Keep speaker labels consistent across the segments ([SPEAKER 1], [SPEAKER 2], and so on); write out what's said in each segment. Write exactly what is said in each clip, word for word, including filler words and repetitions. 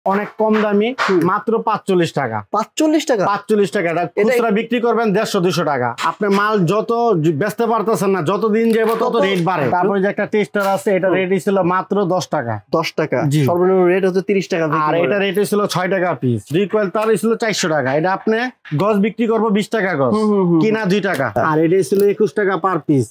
[SPEAKER 1] অনেক কম দামি, মাত্র পাঁচচল্লিশ টাকা।
[SPEAKER 2] পাঁচচল্লিশ টাকা
[SPEAKER 1] পাঁচচল্লিশ টাকা। এটা খুচরা বিক্রি করবেন দেড়শো দুশো টাকা। আপনি মাল যত বেচতে পারতেছেন না, যতদিন যাবে তত রেট বাড়ে। তারপরে যে একটা টেস্টার আছে, এটা রেট ছিল মাত্র দশ টাকা।
[SPEAKER 2] দশ টাকা সর্বনিম্ন রেট হচ্ছে তিরিশ টাকা।
[SPEAKER 1] আর এটা রেট ছিল ছয় টাকা পিস। দুই কোয়েল তার ছিল চারশো টাকা। এটা আপনি গজ বিক্রি করবো বিশ টাকা গজ, কিনা দুই টাকা। আর এটা ছিল একুশ টাকা পার পিস।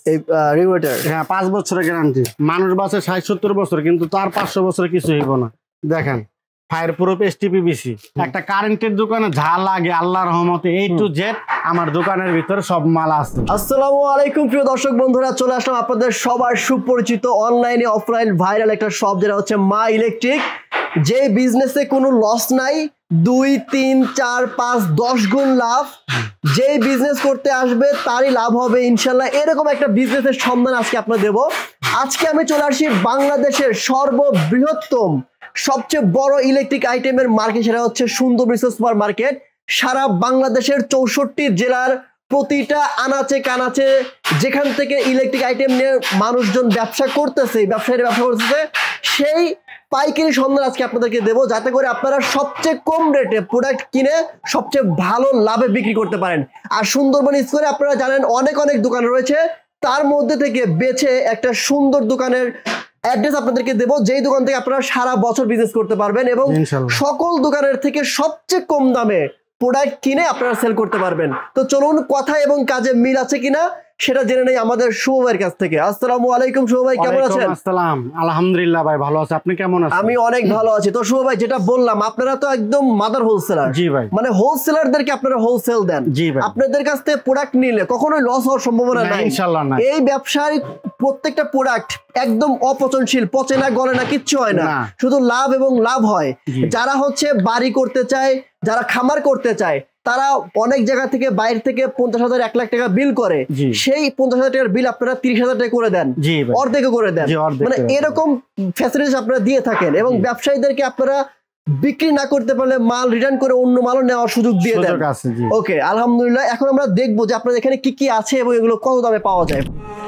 [SPEAKER 1] হ্যাঁ, পাঁচ বছরের গ্যারান্টি। মানুষ বাঁচে ষাট সত্তর বছর, কিন্তু তার পাঁচশো বছরে কিছু হইব না। দেখেন ফায়ার প্রুফ এসটিপিবিসি। একটা কারেন্টের দোকানে যা লাগে আল্লাহর রহমতে এ টু জেড আমার দোকানের ভিতরে সব মাল আছে।
[SPEAKER 2] আসসালামু আলাইকুম প্রিয় দর্শক বন্ধুরা, চলে আসলাম আপনাদের সবার সুপরিচিত অনলাইনে অফলাইন ভাইরাল একটা শপ, যেটা হচ্ছে মা ইলেকট্রিক। যে বিজনেসে কোনো লস নাই, দুই তিন চার পাঁচ দশ গুণ লাভ। যে বিজনেস করতে আসবে তারই লাভ হবে ইনশাল্লাহ। এরকম একটা বিজনেসের সন্ধান আজকে আপনার দেব। আজকে আমি চলে আসি বাংলাদেশের সর্ববৃহত্তম সবচেয়ে বড় ইলেকট্রিক আইটেমের মার্কেট, সেটা হচ্ছে সুন্দর বিশ্ব সুপার মার্কেট। সারা বাংলাদেশের চৌষট্টি জেলার প্রতিটা আনাচে কানাচে যেখান থেকে ইলেকট্রিক আইটেম নিয়ে মানুষজন ব্যবসা করতেছে, ব্যবসায়ীরা ব্যবসা করতেছে, সেই পাইকারি সন্ধান আজকে আপনাদেরকে দেবো, যাতে করে আপনারা সবচেয়ে কম রেটে প্রোডাক্ট কিনে সবচেয়ে ভালো লাভে বিক্রি করতে পারেন। আর সুন্দরবন স্কোয়ারে আপনারা জানেন অনেক অনেক দোকান রয়েছে, তার মধ্যে থেকে বেছে একটা সুন্দর দোকানের অ্যাড্রেস আপনাদেরকে দেবো, যেই দোকান থেকে আপনারা সারা বছর বিজনেস করতে পারবেন এবং সকল দোকানের থেকে সবচেয়ে কম দামে প্রোডাক্ট কিনে আপনারা সেল করতে পারবেন। তো চলুন কথা এবং কাজে মিল আছে কিনা সেটা জেনে নেই আমাদের শুভ ভাইয়ের কাছ থেকে। আসসালামু আলাইকুম শুভ ভাই, কেমন আছেন?
[SPEAKER 1] আসসালাম, আলহামদুলিল্লাহ ভাই ভালো আছে, আপনি কেমন আছেন?
[SPEAKER 2] আমি অনেক ভালো আছি। তো শুভ ভাই, যেটা বললাম, আপনারা তো একদম মাদার হোলসেলার।
[SPEAKER 1] জি ভাই,
[SPEAKER 2] মানে হোলসেলারদেরকে আপনারা হোলসেল দেন।
[SPEAKER 1] জি ভাই,
[SPEAKER 2] আপনাদের কাছ থেকে প্রোডাক্ট নিলে কখনোই লস হওয়ার সম্ভাবনা নাই
[SPEAKER 1] ইনশাআল্লাহ না।
[SPEAKER 2] এই ব্যবসায় প্রত্যেকটা প্রোডাক্ট একদম অপচনশীল, পচে না গলে না, কিচ্ছু হয় না, শুধু লাভ এবং লাভ হয়। যারা হচ্ছে বাড়ি করতে চায়, যারা খামার করতে চায়, তারা অনেক জায়গা থেকে বাইরে থেকে পঞ্চাশ হাজার এক লাখ টাকা বিল করে, সেই পঞ্চাশ হাজার টাকার বিল আপনারা তিরিশ হাজার টাকা করে দেন, অর্ধেক করে দেন। মানে এরকম ফ্যাসিলিটিস আপনারা দিয়ে থাকেন এবং ব্যবসায়ীদেরকে আপনারা বিক্রি না করতে পারলে মাল রিটার্ন করে অন্য মালও নেওয়ার সুযোগ দিয়ে দেন। ওকে, আলহামদুলিল্লাহ। এখন আমরা দেখবো যে আপনাদের এখানে কি কি আছে এবং এগুলো কত দামে পাওয়া যায়।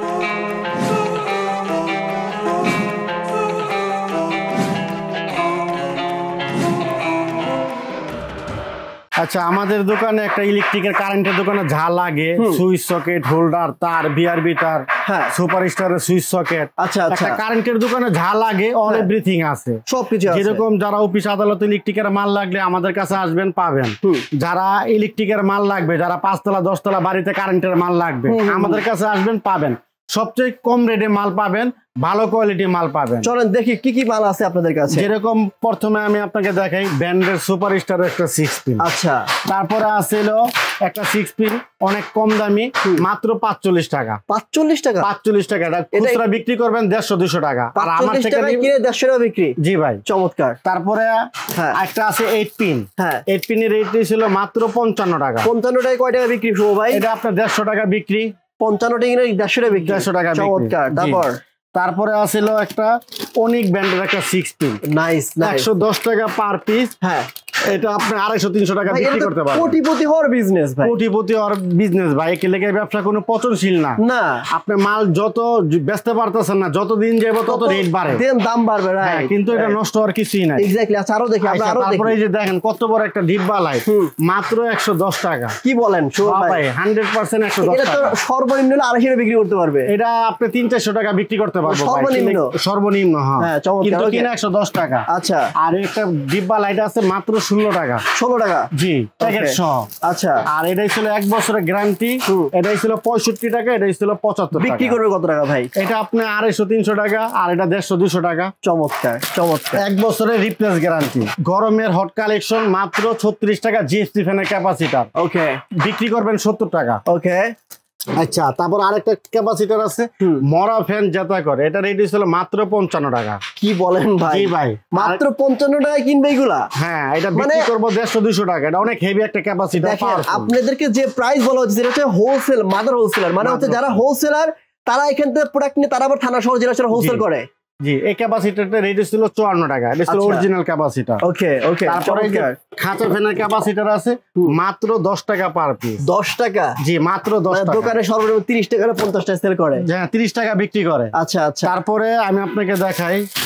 [SPEAKER 1] আচ্ছা, আমাদের দোকানে একটা ইলেকট্রিকের কারেন্টের দোকানে যা লাগে, সুইচ সকেট, হোল্ডার, তার, বিআরবি তার, সুপার স্টারের সুইচ সকেট,
[SPEAKER 2] আচ্ছা আচ্ছা,
[SPEAKER 1] কারেন্টের দোকানে যা লাগে অল এভরিথিং আছে, সবকিছু আছে। যেরকম যারা অফিস আদালত ইলেকট্রিকের মাল লাগলে আমাদের কাছে আসবেন, পাবেন। যারা ইলেকট্রিকের মাল লাগবে, যারা পাঁচতলা দশতলা বাড়িতে কারেন্টের মাল লাগবে, আমাদের কাছে আসবেন, পাবেন। সবচেয়ে কম রেটে মাল পাবেন, ভালো কোয়ালিটি মাল পাবেন।
[SPEAKER 2] চলেন দেখি কি কি মাল আছে আপনাদের কাছে।
[SPEAKER 1] যেরকম প্রথমে আমি আপনাকে দেখাই ব্র্যান্ডের সুপার স্টারের একটা সিক্স পিন।
[SPEAKER 2] আচ্ছা,
[SPEAKER 1] তারপরে আছিল একটা সিক্স পিন অনেক কম দামি, মাত্র পাঁচচল্লিশ টাকা।
[SPEAKER 2] পাঁচচল্লিশ টাকা
[SPEAKER 1] পাঁচচল্লিশ টাকা। এটা খুচরা বিক্রি করবেন দেড়শো দুশো টাকা, আর আমার থেকে
[SPEAKER 2] কিনে দেড়শো টাকা বিক্রি।
[SPEAKER 1] জি ভাই,
[SPEAKER 2] চমৎকার।
[SPEAKER 1] তারপরে একটা আছে এইট পিন। হ্যাঁ, এইট পিনের রেট ছিল মাত্র পঞ্চান্ন টাকা।
[SPEAKER 2] পঞ্চান্ন টাকা কয় টাকা বিক্রি শুভ ভাই?
[SPEAKER 1] এটা আপনার দেড়শো টাকা বিক্রি।
[SPEAKER 2] পঞ্চান্ন টাকা দেড়শো টাকা বিক্রি, দেড়শো টাকা। চমৎকার। তারপর
[SPEAKER 1] তারপরে আছিল একটা অনিক ব্র্যান্ডের একটা সিক্স পিন।
[SPEAKER 2] নাইস,
[SPEAKER 1] একশো দশ টাকা পার পিস।
[SPEAKER 2] হ্যাঁ,
[SPEAKER 1] এটা আপনি আড়াইশো তিনশো টাকা বিক্রি করতে পারবেন।
[SPEAKER 2] কোটিপতি হওয়ার বিজনেস ভাই,
[SPEAKER 1] কোটিপতি হওয়ার বিজনেস ভাই। একে লেগে ব্যবসা কোনো পচনশীল না। না, আপনি মাল যত বেচতে পারতেছেন না, যত দিন যাবে তত রেট বাড়ে,
[SPEAKER 2] দাম বাড়বে। রাইট,
[SPEAKER 1] কিন্তু এটা নষ্ট হওয়ার কিছুই নাই।
[SPEAKER 2] এক্স্যাক্টলি। আচ্ছা, আরো দেখি আমরা।
[SPEAKER 1] তারপরে এই যে দেখেন কত বড় একটা ডিব্বা লাইট, মাত্র একশো দশ টাকা।
[SPEAKER 2] কি বলেন ভাই?
[SPEAKER 1] হান্ড্রেড পার্সেন্ট একশো দশ টাকা।
[SPEAKER 2] সর্বনিম্ন হলে আড়াইশো টাকা বিক্রি করতে পারবে।
[SPEAKER 1] এটা আপনি তিন চারশো টাকা বিক্রি করতে পারবেন
[SPEAKER 2] সর্বনিম্ন।
[SPEAKER 1] সর্বনিম্ন, হ্যাঁ, কিন্তু কিনা একশো দশ টাকা।
[SPEAKER 2] আচ্ছা, আর
[SPEAKER 1] একটা ডিব্বা লাইট আছে মাত্র ষোলো টাকা। ষোলো টাকা, জি, প্যাকেট সহ। আচ্ছা, আর এটাই ছিল এক বছরের গ্যারান্টি। এটাই ছিল পঁয়ষট্টি টাকা, এটাই ছিল পঁচাত্তর টাকা।
[SPEAKER 2] বিক্রি করবে কত টাকা ভাই? এটা
[SPEAKER 1] আপনি আড়াইশো তিনশো টাকা, আর এটা দেড়শো দুশো টাকা।
[SPEAKER 2] চমৎকার চমৎকার।
[SPEAKER 1] এক বছরের রিপ্লেস গ্যারান্টি। গরমের হট কালেকশন মাত্র ছত্রিশ টাকা, জিএসটি ফ্যানের ক্যাপাসিটার। ওকে, বিক্রি করবেন সত্তর টাকা। ওকে, আচ্ছা। তারপর আরেকটা ক্যাপাসিটার আছে মরা ফ্যান যেটা করে, এটা রেট ছিল মাত্র পঞ্চান্ন টাকা।
[SPEAKER 2] কি বলেন ভাই?
[SPEAKER 1] ভাই,
[SPEAKER 2] মাত্র পঞ্চান্ন টাকায় কিনবে এগুলা?
[SPEAKER 1] হ্যাঁ, এটা বিক্রি করবো দেড়শো দুশো টাকা। এটা অনেক হেভি একটা ক্যাপাসিটার।
[SPEAKER 2] আপনাদেরকে যে প্রাইস বলা হচ্ছে সেটা হচ্ছে হোলসেল, মাদার হোলসেলার। মানে হচ্ছে যারা হোলসেলার তারা এখান থেকে প্রোডাক্ট নিয়ে তারা আবার থানা শহর জেলা শহরে হোলসেল করে। জি, এই ক্যাপাসিটরটা রেট ছিল চুয়ান্ন টাকা। এটা ছিল অরিজিনাল ক্যাপাসিটর। ওকে ওকে। তারপরে খাঁচা ফ্যানের ক্যাপাসিটর আছে মাত্র দশ টাকা পার পিস। দশ টাকা? জি, মাত্র দশ টাকা। দোকানে সর্বনিম্ন তিরিশ টাকা পঞ্চাশ টাকা সেল করে। হ্যাঁ, তিরিশ টাকা বিক্রি করে। আচ্ছা আচ্ছা। তারপরে আমি আপনাকে দেখাই, হ্যাঁ,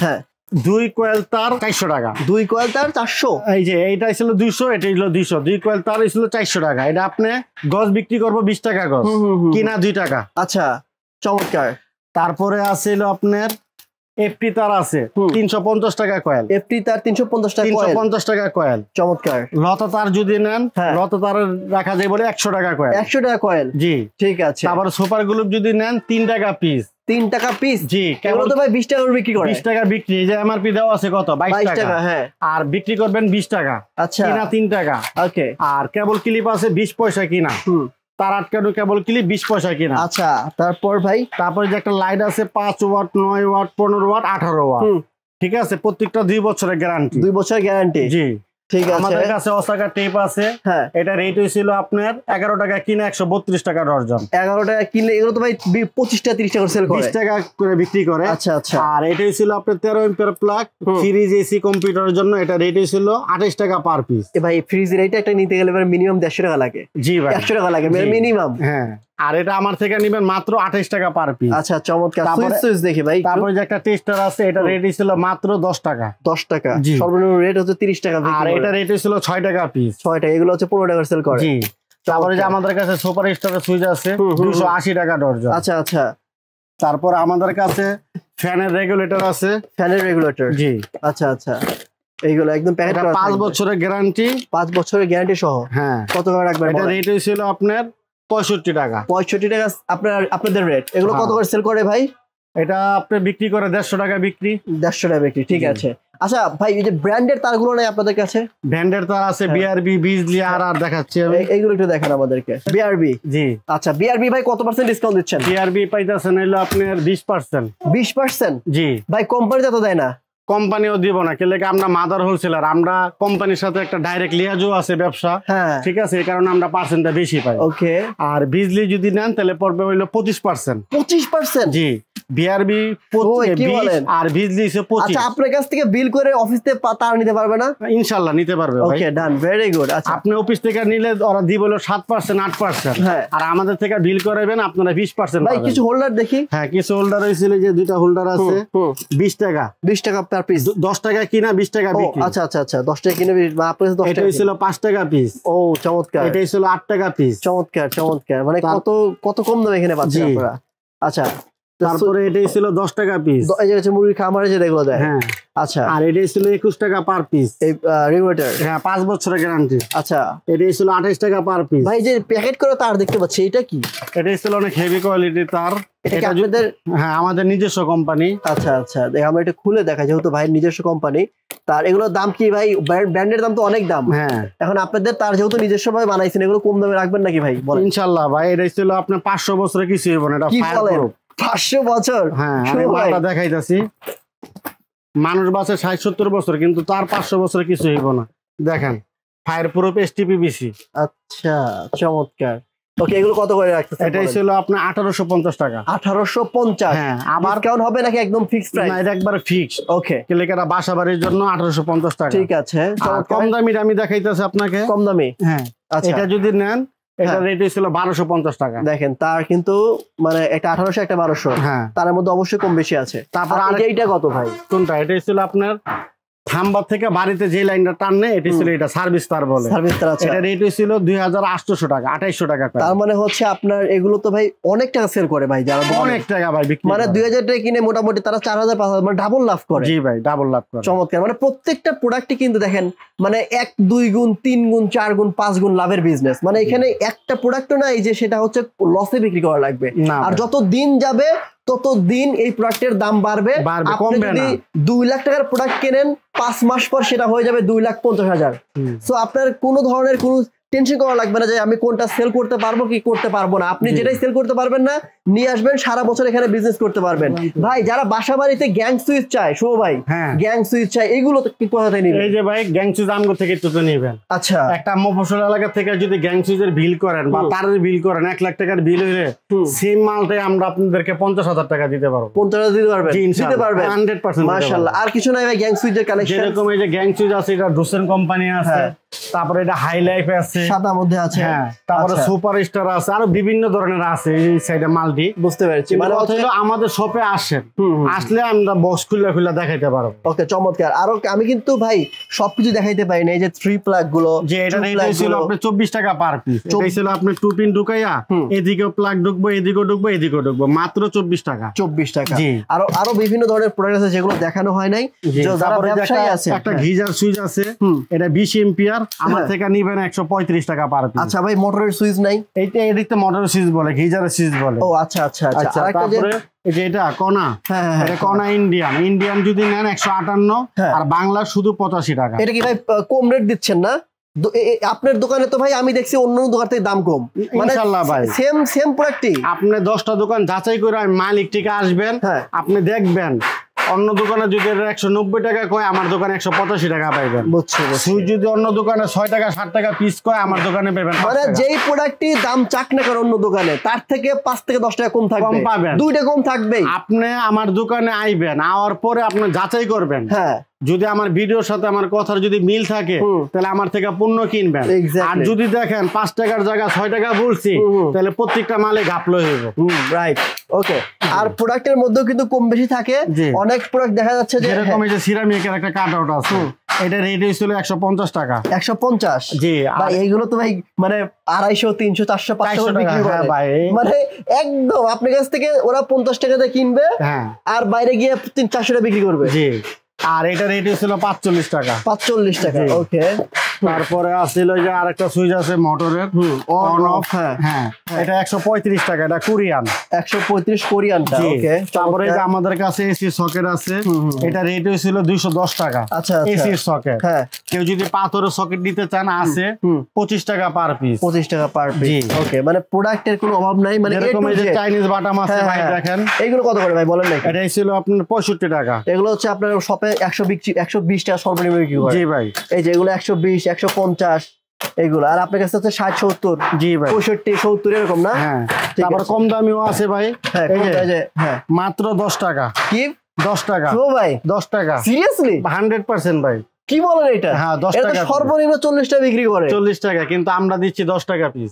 [SPEAKER 1] দুই কয়েল তার চারশো টাকা।
[SPEAKER 2] দুই কয়েল তার চারশো।
[SPEAKER 1] এই যে এইটা ছিল দুইশো, এটা ছিল দুইশো। দুই কয়েল তার ছিল চারশো টাকা। এটা আপনি গজ বিক্রি করবো বিশ টাকা গজ, কিনা দুই টাকা।
[SPEAKER 2] আচ্ছা, চমৎকার।
[SPEAKER 1] তারপরে আছে আপনার এফটি তার আছে তিনশো পঞ্চাশ টাকা কয়েল।
[SPEAKER 2] এফটি তার তিনশো পঞ্চাশ টাকা
[SPEAKER 1] তিনশো পঞ্চাশ টাকা কয়েল।
[SPEAKER 2] চমৎকার।
[SPEAKER 1] লতা তার যদি নেন, লতা তার রাখা যায় বলে একশো টাকা কয়েল।
[SPEAKER 2] একশো টাকা কয়েল,
[SPEAKER 1] জি
[SPEAKER 2] ঠিক আছে।
[SPEAKER 1] তারপরে সুপার গ্লুপ যদি নেন তিন টাকা পিস।
[SPEAKER 2] তিন টাকা পিস,
[SPEAKER 1] জি।
[SPEAKER 2] কেবল তো ভাই বিশ টাকা বিক্রি করে।
[SPEAKER 1] বিশ টাকা বিক্রি, যে এমআরপি দেওয়া আছে কত, বাইশ টাকা। হ্যাঁ, আর বিক্রি করবেন বিশ টাকা।
[SPEAKER 2] আচ্ছা,
[SPEAKER 1] কিনা তিন টাকা।
[SPEAKER 2] ওকে।
[SPEAKER 1] আর কেবল ক্লিপ আছে বিশ পয়সা কিনা। হুম, তার আটকানো কেবল ক্লিপ বিশ পয়সা কিনা।
[SPEAKER 2] আচ্ছা, তারপর ভাই
[SPEAKER 1] তারপরে যে একটা লাইট আছে পাঁচ ওয়াট, নয় ওয়াট, পনেরো ওয়াট, আঠারো ওয়াট। ঠিক আছে, প্রত্যেকটা দুই বছরের গ্যারান্টি।
[SPEAKER 2] দুই বছরের গ্যারান্টি,
[SPEAKER 1] জি।
[SPEAKER 2] ঠিক আছে।
[SPEAKER 1] আমাদের কাছে ওসাকা টেপ আছে। হ্যাঁ, এটা রেট হয়েছিল আপনার এগারো টাকা কিনে একশো বত্রিশ টাকা ডর্জন।
[SPEAKER 2] এগারো টাকা কিনলে এগুলো তো ভাই পঁচিশ টাকা তিরিশ টাকা সেল করে,
[SPEAKER 1] বিশ টাকা করে বিক্রি করে।
[SPEAKER 2] আচ্ছা আচ্ছা।
[SPEAKER 1] আর এটা হয়েছিল আপনার তেরো এম্পিয়ার প্লাগ ফ্রিজ এসি কম্পিউটারের জন্য। এটা রেট হয়েছিল আঠাশ টাকা পার পিস।
[SPEAKER 2] ভাই ফ্রিজের এটা একটা নিতে গেলে মিনিমাম দেড়শো টাকা লাগে।
[SPEAKER 1] জি ভাই, একশো
[SPEAKER 2] টাকা লাগে মিনিমাম।
[SPEAKER 1] হ্যাঁ, আর এটা আমার থেকে নিবেন মাত্র আঠাশ টাকা পার পিস।
[SPEAKER 2] আচ্ছা, চমৎকার। সুইচ দেখি ভাই।
[SPEAKER 1] তারপরে যে একটা টেস্টার আছে, এটা রেট ছিল মাত্র দশ টাকা।
[SPEAKER 2] দশ টাকা, সর্বনিম্ন রেট হচ্ছে তিরিশ টাকা।
[SPEAKER 1] আর এটা রেট ছিল ছয় টাকা পিস।
[SPEAKER 2] ছয় টাকা, এগুলো হচ্ছে পনেরো টাকা সেল করে।
[SPEAKER 1] জি। তারপরে যে আমাদের কাছে সুপার স্টারের সুইচ আছে দুশো আশি টাকা ডর্জন।
[SPEAKER 2] আচ্ছা আচ্ছা।
[SPEAKER 1] তারপর আমাদের কাছে ফ্যানের রেগুলেটর আছে।
[SPEAKER 2] ফ্যানের রেগুলেটর, জি। আচ্ছা আচ্ছা, এইগুলো একদম প্যাকেট করা,
[SPEAKER 1] পাঁচ বছরের গ্যারান্টি।
[SPEAKER 2] পাঁচ বছরের গ্যারান্টি সহ।
[SPEAKER 1] হ্যাঁ,
[SPEAKER 2] কত টাকা রাখবেন?
[SPEAKER 1] এটা রেট হয়েছিল আপনার পঁয়ষট্টি টাকা।
[SPEAKER 2] পঁয়ষট্টি টাকা আপনার আপনাদের রেট। এগুলো কত করে সেল করে ভাই?
[SPEAKER 1] এটা আপনি বিক্রি করে দেড়শো টাকা বিক্রি।
[SPEAKER 2] দেড়শো টাকা বিক্রি, ঠিক আছে। আচ্ছা ভাই, এই যে ব্র্যান্ডের তারগুলো নাই আপনাদের কাছে?
[SPEAKER 1] ব্র্যান্ডের তার আছে বিআরবি, বিজলি, আর আর দেখাচ্ছি আমি।
[SPEAKER 2] এইগুলো একটু দেখান আমাদেরকে। বিআরবি,
[SPEAKER 1] জি।
[SPEAKER 2] আচ্ছা, বিআরবি ভাই কত পার্সেন্ট ডিসকাউন্ট দিচ্ছেন?
[SPEAKER 1] বিআরবি পাইতেছেন হলো আপনার বিশ পার্সেন্ট।
[SPEAKER 2] বিশ পার্সেন্ট,
[SPEAKER 1] জি।
[SPEAKER 2] ভাই কোম্পানিতে তো দেয় না?
[SPEAKER 1] কোম্পানিও দিব না, কেলে আমরা মাদার হোলসেলার, আমরা কোম্পানির সাথে একটা ডাইরেক্ট লিয়াজও আছে ব্যবসা। হ্যাঁ, ঠিক আছে, এই কারণে আমরা পার্সেন্টটা বেশি পাই।
[SPEAKER 2] ওকে। আর
[SPEAKER 1] বিজলি যদি নেন তাহলে পড়বে হইলো পঁচিশ পার্সেন্ট।
[SPEAKER 2] পঁচিশ পার্সেন্ট,
[SPEAKER 1] জি। বিআরবি আর বিজলি পঁচিশ।
[SPEAKER 2] আচ্ছা, আপনার কাছ থেকে বিল করে অফিস থেকে তার নিতে পারবে না?
[SPEAKER 1] ইনশাল্লাহ নিতে পারবে।
[SPEAKER 2] Okay, done, very good. আচ্ছা,
[SPEAKER 1] আপনি অফিস থেকে নিলে ওরা দিব হলো সাত পার্সেন্ট, আট পার্সেন্ট। আর আমাদের থেকে বিল করাবেন আপনারা বিশ পার্সেন্ট।
[SPEAKER 2] ভাই কিছু হোল্ডার দেখি।
[SPEAKER 1] হ্যাঁ, কিছু হোল্ডার হয়েছিল, যে দুইটা হোল্ডার আছে বিশ টাকা।
[SPEAKER 2] বিশ টাকা পার পিস।
[SPEAKER 1] দশ টাকা কিনা বিশ টাকা বিক্রি।
[SPEAKER 2] আচ্ছা আচ্ছা আচ্ছা, দশ টাকা কিনে
[SPEAKER 1] এটা ছিল পাঁচ টাকা পিস।
[SPEAKER 2] ও চমৎকার।
[SPEAKER 1] এটা ছিল আট টাকা পিস।
[SPEAKER 2] চমৎকার চমৎকার, মানে কত কত কম দামে এখানে পাচ্ছেন আপনারা। আচ্ছা,
[SPEAKER 1] তারপরে এটাই ছিল দশ টাকা পিস।
[SPEAKER 2] এই যে মুরগির খামারে যে দেখলো দেয়। হ্যাঁ, আচ্ছা।
[SPEAKER 1] আর এটাই ছিল একুশ টাকা পার পিস।
[SPEAKER 2] এই রেগুলেটর, হ্যাঁ,
[SPEAKER 1] পাঁচ বছরের গ্যারান্টি।
[SPEAKER 2] আচ্ছা,
[SPEAKER 1] এটাই ছিল আঠাশ টাকা পার পিস।
[SPEAKER 2] ভাই যে প্যাকেট করে তার দেখতে পাচ্ছি, এটা কি?
[SPEAKER 1] এটাই ছিল অনেক হেভি কোয়ালিটির তার।
[SPEAKER 2] এটা কি আপনাদের?
[SPEAKER 1] হ্যাঁ, আমাদের নিজস্ব কোম্পানি।
[SPEAKER 2] আচ্ছা আচ্ছা, দেখ আমরা এটা খুলে দেখা, যেহেতু ভাই নিজস্ব কোম্পানি। তার এগুলোর দাম কি ভাই? ব্র্যান্ডের দাম তো অনেক দাম। হ্যাঁ, এখন আপনাদের তার যেহেতু নিজস্ব ভাবে বানাইছেন, এগুলো কম দামে রাখবেন নাকি ভাই? ইনশাআল্লাহ ভাই, এটাই ছিল আপনার পাঁচশো বছরের কিছু হইব না। এটা পাঁচশো বছর? হ্যাঁ, আমি দেখাইতাছি। মানুষ বাঁচে ষাট সত্তর বছর, কিন্তু তার পাঁচশো বছর কিছু হইব না। দেখেন, ফায়ার প্রুফ এসটিপিবিসি। আচ্ছা, চমৎকার। ওকে, এগুলো কত করে রাখতেছেন? এটাই ছিল আপনার আঠারোশো পঞ্চাশ টাকা। আঠারোশো পঞ্চাশ। হ্যাঁ, আবার কেমন হবে নাকি একদম ফিক্সড প্রাইস? না, এটা একবারে ফিক্সড। ওকে, কেলেকারা বাসা বাড়ির জন্য আঠারোশো পঞ্চাশ টাকা। ঠিক আছে। কম দামি আমি দেখাইতেছি আপনাকে। কম দামি? হ্যাঁ, এটা যদি নেন, এটা রেট ছিল বারোশো পঞ্চাশ টাকা। দেখেন, তার কিন্তু মানে একটা আঠারোশো, একটা বারোশো। হ্যাঁ, তার মধ্যে অবশ্যই কম বেশি আছে। তারপর আর এইটা কত ভাই? কোনটা? এটা ছিল আপনার থাম্বা থেকে বাড়িতে যে লাইনটা টাননে, এটা ছিল এটা সার্ভিস তার বলে। সার্ভিস তার আছে। এটা রেট ছিল দুই হাজার আটশোশো টাকা, আঠাইশশো টাকা। তার মানে হচ্ছে আপনার এগুলো তো ভাই অনেক টাকা সেল করে ভাই, যারা অনেক টাকা ভাই বিক্রি, মানে দুই হাজার টাকা কিনে মোটামুটি তারা চার হাজার পাঁচ হাজার, মানে ডাবল লাভ করে। জি ভাই, ডাবল লাভ করে। চমৎকার, মানে প্রত্যেকটা প্রোডাক্টই কিন্তু দেখেন মানে এক দুই গুণ, তিন গুণ, চার গুণ, পাঁচ গুণ লাভের বিজনেস। মানে এখানে একটা প্রোডাক্টও নাই যে সেটা হচ্ছে লসে বিক্রি করা লাগবে। আর যত দিন যাবে তত দিন এই প্রোডাক্টের দাম বাড়বে। আপনি যদি দুই লাখ টাকার প্রোডাক্ট কেনেন, পাঁচ মাস পর সেটা হয়ে যাবে দুই লাখ পঞ্চাশ হাজার। সো আপনার কোনো ধরনের কোনো টেনশন করা লাগবে না যে আমি কোনটা সেল করতে পারবো কি করতে পারবো না। আপনি যেটাই সেল করতে পারবেন না নিয়ে আসবেন, সারা বছর এখানে বিজনেস করতে পারবেন। ভাই যারা বাসা বাড়িতে গ্যাং সুইচ চায়, শো ভাই গ্যাং সুইচ চায়, এগুলো কোথা থেকে নিবেন? এই যে ভাই গ্যাং সুইচ আমগো থেকে একটু নেবেন। আচ্ছা, একটা মফস্বল এলাকা থেকে যদি গ্যাং সুইচের বিল করেন বা তারের বিল করেন, এক লাখ টাকার বিল হইলে সেম মালটাই আমরা আপনাদেরকে পঞ্চাশ হাজার টাকা দিতে পারবো। পঞ্চাশ হাজার দিতে পারবেন? দিতে পারবেন হান্ড্রেড পার্সেন্ট। মাশাআল্লাহ। আর কিছু নাই ভাই গ্যাং সুইচের কালেকশন? যেরকম এই যে গ্যাং সুইচ আছে, এটা ডুসেন কোম্পানি আছে,
[SPEAKER 1] তারপরে এটা হাই লাইফ আছে,
[SPEAKER 2] সাদা মধ্যে আছে,
[SPEAKER 1] হ্যাঁ তারপরে সুপার স্টার আছে, আরো বিভিন্ন ধরনের আছে এই সাইডে মাল্টি।
[SPEAKER 2] বুঝতে পেরেছি,
[SPEAKER 1] মানে হলো আমাদের শপে আসেন, আসলে আমরা বক্স খুলে খুলে দেখাইতে পারবো।
[SPEAKER 2] ওকে, চমৎকার। আর আমি কিন্তু ভাই সবকিছু দেখাইতে পারি না, এই যে থ্রি প্লাগ গুলো,
[SPEAKER 1] যে এটা রেট ছিল আপনি চব্বিশ টাকা পার পিস, এই ছিল আপনি টু পিন ঢুকাইয়া এদিকেও প্লাগ ঢুকবো, এদিকেও ঢুকবো, এদিকেও ঢুকবো, মাত্র চব্বিশ টাকা।
[SPEAKER 2] চব্বিশ টাকা। আরো আরো বিভিন্ন ধরনের প্রোডাক্ট আছে যেগুলো দেখানো হয় নাই। যারা ব্যবসায়ী আছে,
[SPEAKER 1] একটা গিজার সুইচ আছে, এটা বিশ এম্পিয়ার, আমার থেকে নিবেন একশো পঁয়ত্রিশ টাকা পার পিস।
[SPEAKER 2] আচ্ছা ভাই, মোটরের সুইচ নাই?
[SPEAKER 1] এইটা এদিকে মোটরের সুইচ বলে, গিজারের সুইচ বলে।
[SPEAKER 2] ও আচ্ছা আচ্ছা আচ্ছা।
[SPEAKER 1] তারপরে এই যে এটা কনা, এটা কনা ইন্ডিয়ান, ইন্ডিয়ান যদি নেন একশো আটান্ন, আর বাংলা শুধু পঁচাশি টাকা।
[SPEAKER 2] এটা কি ভাই কম রেট দিচ্ছেন না? আপনার দোকানে তো ভাই আমি দেখছি অন্য দোকান থেকে দাম কম।
[SPEAKER 1] ইনশাআল্লাহ ভাই
[SPEAKER 2] সেম সেম প্রোডাক্টই।
[SPEAKER 1] আপনি দশটা দোকান যাচাই করে মালিক থেকে আসবেন, আপনি দেখবেন অন্য দোকানে যদি একশো নব্বই টাকা কয়, আমার দোকানে একশো পঁচাশি টাকা পাইবেন। সুই যদি অন্য দোকানে ছয় টাকা ষাট টাকা পিস কয়, আমার দোকানে পাবেন।
[SPEAKER 2] মানে যেই প্রোডাক্টটি দাম চাক না করে অন্য দোকানে, তার থেকে পাঁচ থেকে দশ টাকা কম থাকবে, কম পাবেন, দুইটা কম থাকবে।
[SPEAKER 1] আপনি আমার দোকানে আইবেন, আওয়ার পরে আপনি যাচাই করবেন, হ্যাঁ যদি আমার ভিডিওর সাথে আমার কথার যদি মিল থাকে তাহলে আমার থেকে পণ্য কিনবেন। আর যদি দেখেন পাঁচ টাকার জায়গা ছয় টাকা বলছি, তাহলে প্রত্যেকটা মালে ঘাপলো হইব।
[SPEAKER 2] রাইট, ওকে। আর প্রোডাক্টের মধ্যেও কিন্তু কম বেশি থাকে। অনেক প্রোডাক্ট দেখা যাচ্ছে যে
[SPEAKER 1] এরকম এই যে সিরামিকের একটা কাট আউট আছে, এটা রেট হয়েছিল একশো পঞ্চাশ টাকা।
[SPEAKER 2] একশো পঞ্চাশ? জি ভাই, এইগুলো তো ভাই মানে আড়াইশো তিনশো চারশো পাঁচশো বিক্রি করে ভাই। মানে একদম আপনার কাছ থেকে ওরা পঞ্চাশ টাকাতে কিনবে, আর বাইরে গিয়ে তিন চারশো টাকা বিক্রি করবে। জি।
[SPEAKER 1] আর এটা রেট ছিল পাঁচচল্লিশ টাকা।
[SPEAKER 2] পাঁচচল্লিশ টাকা, ওকে।
[SPEAKER 1] তারপরে আসছিল যে আরেকটা সুইচ আছে মোটরের, অন অফ, হ্যাঁ এটা একশো পঁয়ত্রিশ টাকা, এটা কোরিয়ান।
[SPEAKER 2] একশো পঁয়ত্রিশ কোরিয়ানটা, ওকে।
[SPEAKER 1] তারপরে যে আমাদের কাছে এসি সকেট আছে, এটা রেট হয়েছিল দুইশো দশ টাকা। আচ্ছা, এসি সকেট। হ্যাঁ, কেউ যদি পাথরের সকেট নিতে চান আছে পঁচিশ টাকা পার পিস।
[SPEAKER 2] পঁচিশ টাকা পার পিস, ওকে। মানে প্রোডাক্টের কোনো অভাব নাই। মানে
[SPEAKER 1] এরকম এই যে চাইনিজ বাটাম আছে ভাই, দেখেন
[SPEAKER 2] এইগুলো কত করে ভাই বলেন না?
[SPEAKER 1] এটা ছিল আপনার পঁয়ষট্টি টাকা।
[SPEAKER 2] এগুলো হচ্ছে আপনার শপে একশো বিক্রি একশো বিশ টাকা সর্বনিম্ন বিক্রি করে।
[SPEAKER 1] জি ভাই।
[SPEAKER 2] এই যে এগুলো একশো বিশ একশো পঞ্চাশ এগুলো, আর আপনার কাছে হচ্ছে ষাট সত্তর। জি ভাই, পঁয়ষট্টি সত্তর এরকম না? হ্যাঁ। তারপর কম দামিও আছে ভাই, হ্যাঁ মাত্র দশ টাকা। কি দশ টাকা ভাই? দশ টাকা সিরিয়াসলি? হান্ড্রেড পার্সেন্ট ভাই। কি বলেন এটা? হ্যাঁ দশ টাকা। সর্বনিম্ন চল্লিশ টাকা বিক্রি করে। চল্লিশ টাকা, কিন্তু আমরা দিচ্ছি দশ টাকা পিস।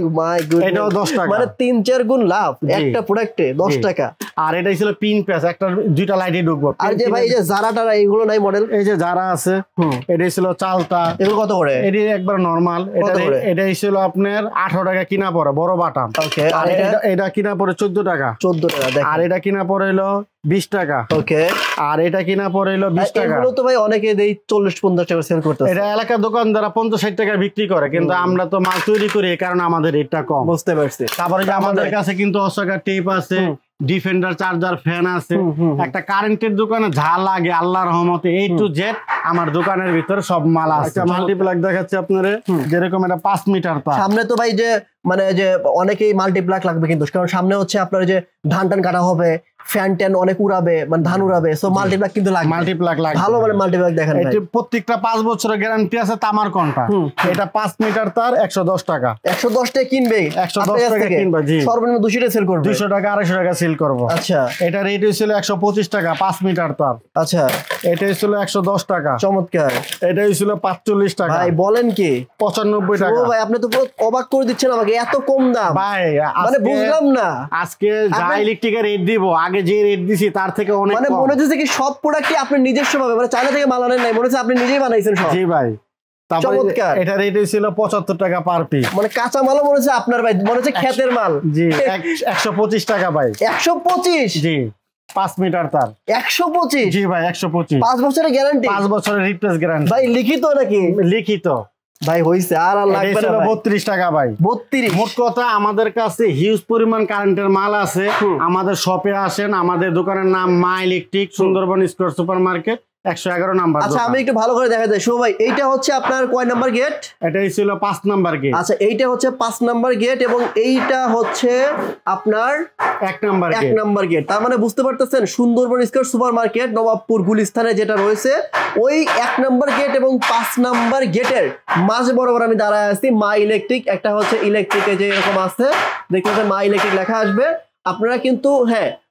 [SPEAKER 2] এটাও দশ টাকা, মানে তিন চার গুণ লাভ একটা প্রোডাক্টে, দশ টাকা। আর এটা ছিল পিন প্যাচ, একটা দুইটা লাইটে ঢুকবো। আর যে ভাই এই যে জারা টারা এইগুলো নাই মডেল? এই যে জারা আছে, এটাই ছিল চালতা। এগুলো কত করে? এটি একবার নরমাল। এটা এটাই ছিল আপনার আঠারো টাকা কিনা পড়ে, বড় বাটাম। ওকে। আর এটা কিনা পড়ে চোদ্দ টাকা। চোদ্দ টাকা। আর এটা কিনা পড়ে হলো বিশ টাকা। ওকে। আর এটা কিনা পড়ে হলো বিশ টাকা। এগুলো তো ভাই অনেকে দেই চল্লিশ পঞ্চাশ টাকা সেল করতেছে। এটা এলাকার দোকানদাররা পঞ্চাশ ষাট টাকা বিক্রি করে, কিন্তু আমরা তো মাল তৈরি করি, কারণ আমাদের রেটটা কম। বুঝতে পারছি। তারপরে আমাদের কাছে কিন্তু অস্কার টেপ আছে, ডিফেন্ডার চার্জার, ফ্যান আছে। একটা কারেন্টের দোকানে যা লাগে আল্লাহর রহমতে এ টু জেড আমার দোকানের ভিতরে সব মাল আছে। একটা মাল্টিপ্লাগ দেখাচ্ছি আপনারে, যেরকম এটা পাঁচ মিটার তার। সামনে তো ভাই যে মানে যে অনেকেই মাল্টিপ্লাগ লাগবে, কিন্তু কারণ সামনে হচ্ছে আপনার যে ধান টান কাটা হবে, ফ্যান ট্যান অনেক উড়াবে, মানে ধান উড়াবে, সো মাল্টিপ্লাগ কিন্তু লাগবে। মাল্টিপ্লাগ লাগবে ভালো, মানে মাল্টিপ্লাগ দেখেন ভাই, এটা প্রত্যেকটা পাঁচ বছরের গ্যারান্টি আছে। তামার কোনটা? এটা পাঁচ মিটার তার একশো দশ টাকা। একশো দশ টাকা কিনবে, একশো দশ টাকা কিনবে। জি, সর্বনিম্ন দুশো টাকা সেল করবে, দুশো টাকা আড়াইশো টাকা সেল করব। আচ্ছা, এটা রেট ছিল একশো পঁচিশ টাকা, পাঁচ মিটার তার। আচ্ছা, এটা ছিল একশো দশ টাকা। চমৎকার। এটা ছিল পাঁচচল্লিশ টাকা। ভাই বলেন কি? পঁচানব্বই টাকা। ও ভাই, আপনি তো পুরো অবাক করে দিচ্ছেন আমাকে, এত কম দাম ভাই। মানে বুঝলাম না, আজকে যা ইলেকট্রিকের রেট দিব, আগে যে রেট দিছি তার থেকে অনেক কম। মানে মনে হচ্ছে কি সব প্রোডাক্টই আপনি নিজস্ব ভাবে, মানে চায়না থেকে মাল আনেন নাই, মনে হচ্ছে আপনি নিজেই বানাইছেন সব। জি ভাই। চমৎকার। এটা রেট ছিল পঁচাত্তর টাকা পার পিস। মানে কাঁচা মালও মনে হচ্ছে আপনার ভাই, মনে হচ্ছে ক্ষেতের মাল। জি, একশো পঁচিশ টাকা ভাই। একশো পঁচিশ? জি, পাঁচ মিটার তার। একশো পঁচিশ? জি ভাই, একশো পঁচিশ। পাঁচ বছরের গ্যারান্টি? পাঁচ বছরের রিপ্লেস গ্যারান্টি ভাই। লিখিত নাকি? লিখিত ভাই। হইছে আর লাগবে না। বত্রিশ টাকা ভাই। বত্রিশ? মোট কথা আমাদের কাছে হিউজ পরিমাণ কারেন্টের মাল আছে। আমাদের শপে আসেন, আমাদের দোকানের নাম মা electric, Sundarban square super market, একশো এগারো নাম্বার। আচ্ছা, আমি একটু ভালো করে দেখা যায় শুভ ভাই, এইটা হচ্ছে আপনার কয় নাম্বার গেট? এটাই ছিল পাঁচ নাম্বার গেট। আচ্ছা, এইটা হচ্ছে পাঁচ নাম্বার গেট, এবং এইটা হচ্ছে আপনার এক নাম্বার এক নাম্বার গেট। তার মানে বুঝতে পারতেছেন, Sundarban square super market Nawabpur গুলিস্তানে যেটা রয়েছে, ওই এক নাম্বার গেট এবং পাঁচ নাম্বার গেটের মাঝে বরাবর আমি দাঁড়ায় আছি মা ইলেকট্রিক। একটা হচ্ছে ইলেকট্রিকে যে এরকম আছে, দেখতে পাচ্ছেন মা ইলেকট্রিক লেখা আসবে। আপনারা কিন্তু হ্যাঁ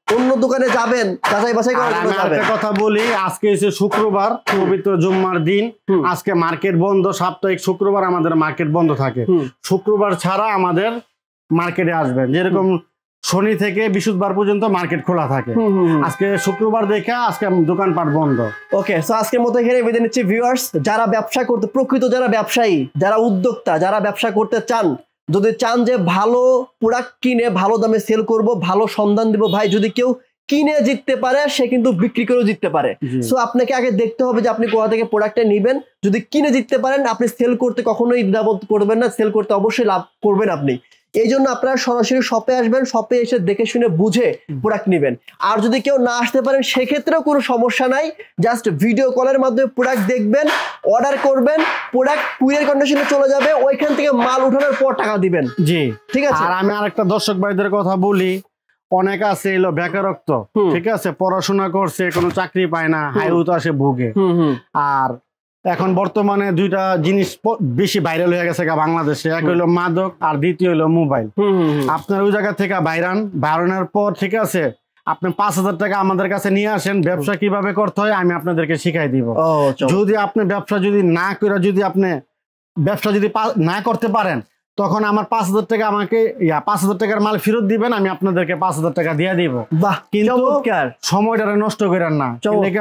[SPEAKER 2] অন্য দোকানে যাবেন যাচাই বাছাই করার জন্য যাবেন।
[SPEAKER 1] একটা কথা বলি, আজকে হচ্ছে শুক্রবার, পবিত্র জুম্মার দিন, আজকে মার্কেট বন্ধ, সাপ্তাহিক শুক্রবার আমাদের মার্কেট বন্ধ থাকে। শুক্রবার ছাড়া আমাদের মার্কেটে আসবেন, যেরকম শনি থেকে বৃহস্পতিবার পর্যন্ত মার্কেট খোলা থাকে। আজকে শুক্রবার দেখে আজকে দোকানপাট বন্ধ।
[SPEAKER 2] ওকে, সো আজকের মতো এখানে বিদায় নিচ্ছি ভিউয়ার্স। যারা ব্যবসা করতে, প্রকৃত যারা ব্যবসায়ী, যারা উদ্যোক্তা, যারা ব্যবসা করতে চান, যদি চান যে ভালো প্রোডাক্ট কিনে ভালো দামে সেল করব, ভালো সন্ধান দিব, ভাই যদি কেউ কিনে জিততে পারে সে কিন্তু বিক্রি করেও জিততে পারে। সো আপনাকে আগে দেখতে হবে যে আপনি কোথা থেকে প্রোডাক্টটা নেবেন। যদি কিনে জিততে পারেন, আপনি সেল করতে কখনোই দ্বিধাবোধ করবেন না, সেল করতে অবশ্যই লাভ করবেন আপনি। এই জন্য আপনারা সরাসরি শপে আসবেন, শপে এসে দেখে শুনে বুঝে প্রোডাক্ট নেবেন। আর যদি কেউ না আসতে পারেন সেক্ষেত্রেও কোনো সমস্যা নাই, জাস্ট ভিডিও কলের মাধ্যমে প্রোডাক্ট দেখবেন, অর্ডার করবেন, প্রোডাক্ট কুরিয়ার কন্ডিশনে চলে যাবে, ওইখান থেকে মাল উঠানোর পর টাকা দিবেন।
[SPEAKER 1] জি
[SPEAKER 2] ঠিক আছে।
[SPEAKER 1] আর আমি আরেকটা দর্শক ভাইদের কথা বলি, অনেক আছে এলো বেকারত্ব, ঠিক আছে, পড়াশোনা করছে কোনো চাকরি পায় না, হাইউত আসে ভুগে। আর এখন বর্তমানে দুইটা জিনিস বেশি ভাইরাল হয়ে গেছে বাংলাদেশে, এক হইলো মাদক আর দ্বিতীয় হইলো মোবাইল। আপনার ওই জায়গা থেকে বাইরান, বাইরানোর পর ঠিক আছে আপনি পাঁচ হাজার টাকা আমাদের কাছে নিয়ে আসেন, ব্যবসা কিভাবে করতে হয় আমি আপনাদেরকে শিখাই দিব। যদি আপনি ব্যবসা যদি না করে, যদি আপনি ব্যবসা যদি না করতে পারেন, তখন আমার পাঁচ হাজার টাকা আমাকে ইয়া পাঁচ হাজার টাকার মাল ফেরত দিবেন, আমি আপনাদেরকে পাঁচ হাজার টাকা দিয়ে দিব।
[SPEAKER 2] বাহ,
[SPEAKER 1] কিন্তু সময়টা নষ্ট করেন না।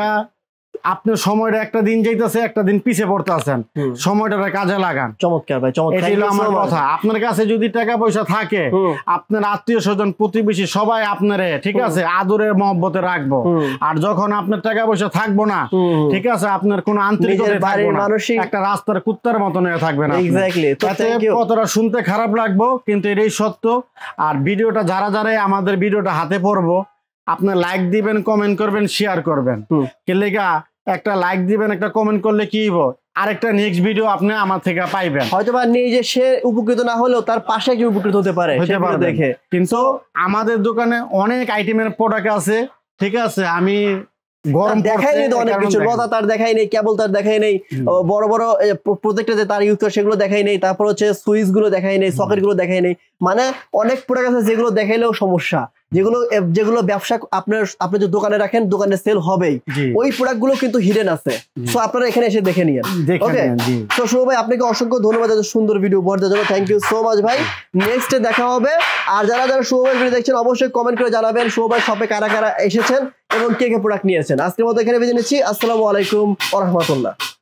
[SPEAKER 1] আপনি সময়টা একটা দিন যাইতেছে, একটা দিন পিছে পড়তে আছেন, সময়টা কাজে লাগান।
[SPEAKER 2] চমৎকার ভাই, চমৎকার।
[SPEAKER 1] এটাই হলো আমার কথা। আপনার কাছে যদি টাকা পয়সা থাকে, আপনার আত্মীয় স্বজন প্রতিবেশী সবাই আপনারে ঠিক আছে আদরের মহব্বতে রাখবো। আর যখন আপনার টাকা পয়সা থাকবো না, ঠিক আছে আপনার কোনো আন্তরিকতা থাকবে না, একটা রাস্তার কুত্তার মতন হয়ে থাকবেন।
[SPEAKER 2] এক্স্যাক্টলি।
[SPEAKER 1] কতটা শুনতে খারাপ লাগবো, কিন্তু এটাই সত্য। আর ভিডিওটা যারা যারা আমাদের ভিডিওটা হাতে পড়বো, আপনার লাইক দিবেন, কমেন্ট করবেন, শেয়ার করবেন। কেলেগা একটা লাইক দিবেন, একটা কমেন্ট করলে কি হইব, আরেকটা নেক্সট ভিডিও আপনি আমার থেকে পাইবেন।
[SPEAKER 2] হয়তো বা নিজে সে উপকৃত না হলেও তার পাশে একজন উপকৃত হতে পারে দেখে।
[SPEAKER 1] কিন্তু আমাদের দোকানে অনেক আইটেমের প্রোডাক্ট আছে, ঠিক আছে। আমি গরম
[SPEAKER 2] দেখাই নেই অনেক কিছু, লতা তার দেখাই নেই, কেবল তার দেখাই নেই, বড় বড় প্রত্যেকটা যে তার ইউজ করে সেগুলো দেখাই নেই, তারপর হচ্ছে সুইচ গুলো দেখাই নেই, সকেট গুলো দেখাই নেই। মানে অনেক প্রোডাক্ট আছে যেগুলো দেখাইলেও সমস্যা, যেগুলো যেগুলো ব্যবসা আপনার আপনি যে দোকানে রাখেন, দোকানে সেল হবেই, ওই প্রোডাক্ট গুলো কিন্তু হিডেন আছে। সো আপনারা এখানে এসে দেখে নিয়েন। ওকে, তো শুভ ভাই আপনাকে অসংখ্য ধন্যবাদ এত সুন্দর ভিডিও উপহার দেওয়ার জন্য। থ্যাংক ইউ সো মাচ ভাই। নেক্সটে দেখা হবে। আর যারা যারা শুভ ভাই ভিডিও দেখছেন অবশ্যই কমেন্ট করে জানাবেন শুভ ভাই শপে কারা কারা এসেছেন এবং কে কে প্রোডাক্ট নিয়েছেন। আজকের মতো এখানে বিদায় নিচ্ছি। আসসালামু আলাইকুম ওয়া রাহমাতুল্লাহ।